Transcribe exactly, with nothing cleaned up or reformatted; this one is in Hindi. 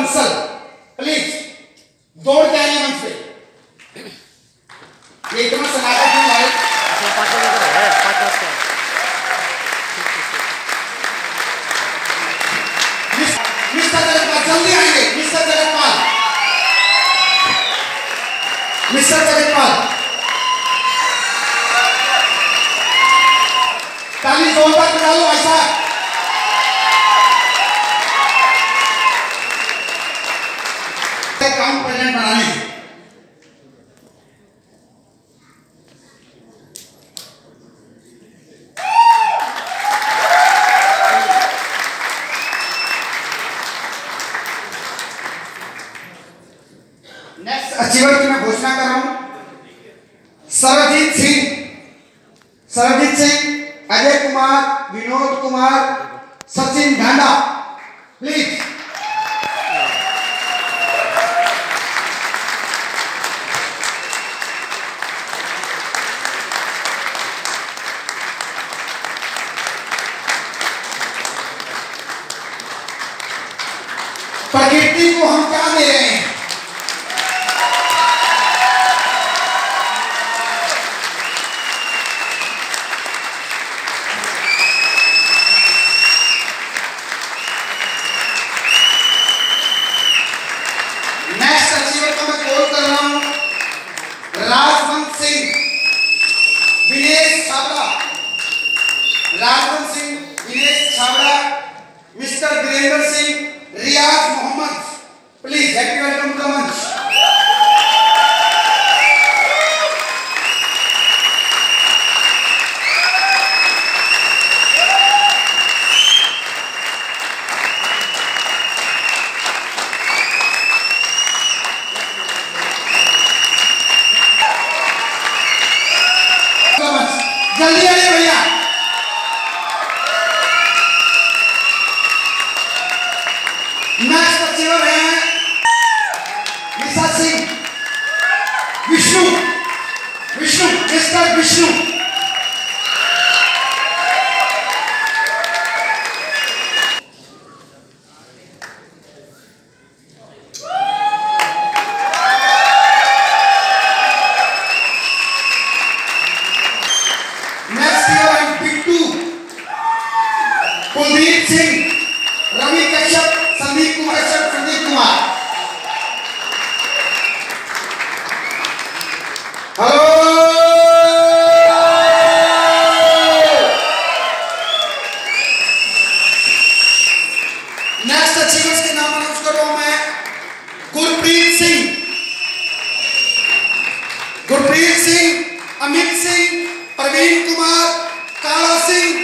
बंसल प्लीज दौड़ के आइए मंच पे। ये इतना सनातन क्यों भाई? मिस्टर जगतपाल जल्दी आइए। मिस्टर जगतपाल मिस्टर जगतपाल ताली जोरदार बजा लो ऐसा। काम प्रेजेंट बनाने नेक्स्ट अचीवर की मैं घोषणा कर रहा हूं। सरजीत सिंह सरजीत सिंह अजय कुमार विनोद कुमार सचिन ढांडा प्लीज। प्रकृति को हम क्या दे रहे हैं? नेक्स्ट अचीवर को मैं कॉल कर रहा हूं Rajwant Singh Vinesh Chhabra. Rajwant Singh Vinesh Chhabra mister Virender Singh Riyaz Mohammad please happy welcome to the मंच। जल्दी आइए भैया। नेक्स्ट अचीवर है mister Singh Vishnu Vishnu mister Vishnu. Next year है Bittu Kuldeep Singh Ravi Kashyap Sandeep Kumar Kashyap Sandeep Kumar. Hello next achievers के नाम अनाउंस कर रहा हूं मैं। गुरप्रीत सिंह गुरप्रीत सिंह अमित सिंह प्रवीण कुमार काला सिंह